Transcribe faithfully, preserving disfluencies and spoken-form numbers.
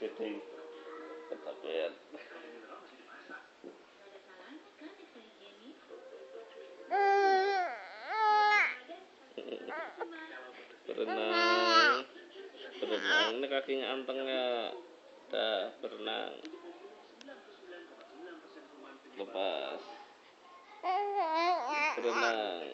Kepiting. Kecapean. Berenang. Berenang. Ini kakinya antengnya. Dah berenang. Lepas. Berenang.